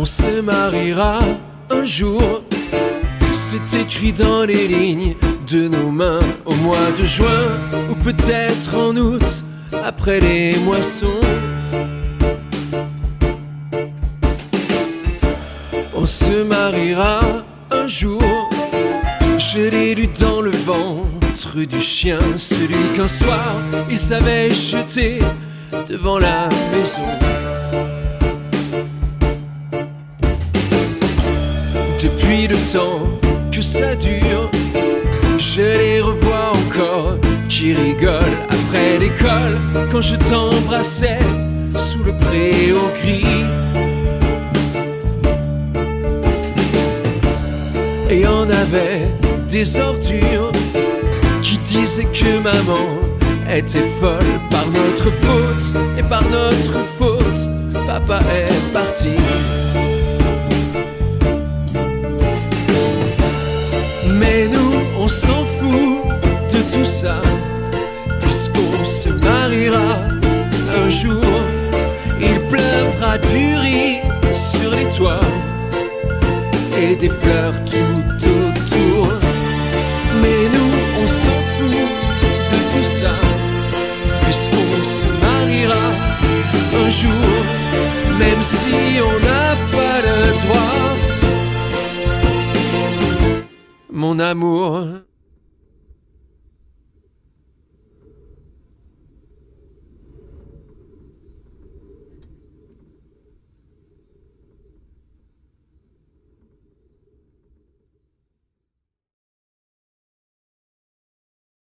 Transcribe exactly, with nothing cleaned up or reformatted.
On se mariera un jour, c'est écrit dans les lignes de nos mains, au mois de juin, ou peut-être en août, après les moissons. On se mariera un jour, je l'ai lu dans le ventre du chien, celui qu'un soir il savait jeter devant la maison. Depuis le temps que ça dure, je les revois encore qui rigolent après l'école, quand je t'embrassais sous le préau gris. Et on avait des ordures qui disaient que maman était folle par notre faute, et par notre faute, papa est parti. Mais nous, on s'en fout de tout ça, puisqu'on se mariera un jour. Il pleuvra du riz sur les toits et des fleurs tout autour. Mais nous, on s'en fout de tout ça, puisqu'on se mariera un jour, même si on n'a pas le droit. Mon amour.